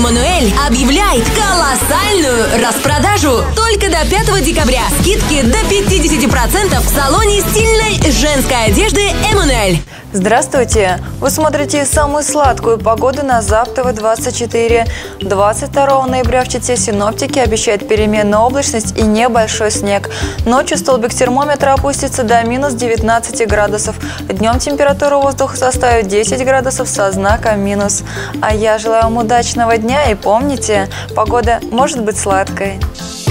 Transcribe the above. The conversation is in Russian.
Эммануэль объявляет колоссальную распродажу. Только до 5 декабря. Скидки до 50% в салоне стильной женской одежды Эммануэль. Здравствуйте! Вы смотрите самую сладкую погоду на ЗАП-ТВ-24. 22 ноября в Чите синоптики обещают переменную облачность и небольшой снег. Ночью столбик термометра опустится до минус 19 градусов. Днем температура воздуха составит 10 градусов со знаком минус. А я желаю вам удачного дня и помните, погода может быть сладкой.